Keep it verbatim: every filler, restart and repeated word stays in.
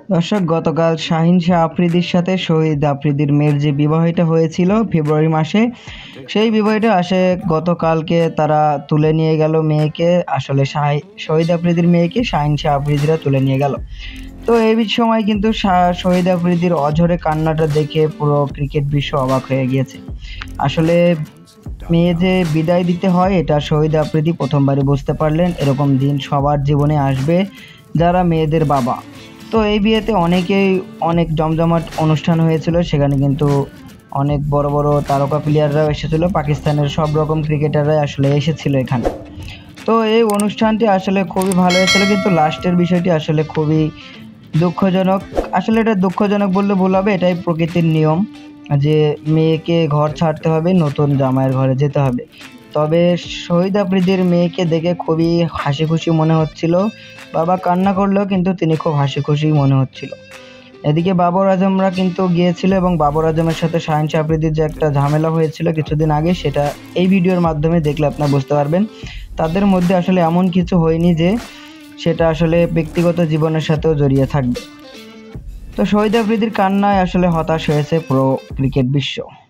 দর্শক, গতকাল শাহিন শাহ আফ্রিদির সাথে শহীদ আফ্রিদির মেয়ের যে বিবাহটা হয়েছিল ফেব্রুয়ারি মাসে, সেই বিবাহটা আসে গতকালকে তারা তুলে নিয়ে গেল মেয়েকে। আসলে শহীদ আফ্রিদির মেয়েকে শাহিন শাহ আফ্রিদিরা তুলে নিয়ে গেল। তো এই সময় কিন্তু শহীদ আফ্রিদির অঝরে কান্নাটা দেখে পুরো ক্রিকেট বিশ্ব অবাক হয়ে গিয়েছে। আসলে মেয়ে যে বিদায় দিতে হয় এটা শহীদ আফ্রিদি প্রথমবারই বুঝতে পারলেন। এরকম দিন সবার জীবনে আসবে যারা মেয়েদের বাবা। তো এই বিয়েতে অনেকেই অনেক জমজমাট অনুষ্ঠান হয়েছিল, সেখানে কিন্তু অনেক বড় বড় তারকা প্লেয়াররাও এসেছিল, পাকিস্তানের সব রকম ক্রিকেটাররাই আসলে এসেছিল এখানে। তো এই অনুষ্ঠানটি আসলে খুবই ভালো হয়েছিল, কিন্তু লাস্টের বিষয়টি আসলে খুবই দুঃখজনক। আসলে এটা দুঃখজনক বললে ভুল হবে, এটাই প্রকৃতির নিয়ম যে মেয়েকে ঘর ছাড়তে হবে, নতুন জামাইয়ের ঘরে যেতে হবে। তবে শহীদ আফ্রিদির মেয়েকে দেখে খুবই হাসি খুশি মনে হচ্ছিল। বাবা কান্না করলেও কিন্তু তিনি খুব হাসি খুশি মনে হচ্ছিল। এদিকে বাবর আজমরা কিন্তু গিয়েছিল এবং বাবর আজমের সাথে শাহিন শাহ আফ্রিদির যে একটা ঝামেলা হয়েছিল কিছুদিন আগে, সেটা এই ভিডিওর মাধ্যমে দেখলে আপনারা বুঝতে পারবেন। তাদের মধ্যে আসলে এমন কিছু হয়নি যে সেটা আসলে ব্যক্তিগত জীবনের সাথেও জড়িয়ে থাকবে। তো শহীদ আফ্রিদির কান্নায় আসলে হতাশ হয়েছে পুরো ক্রিকেট বিশ্ব।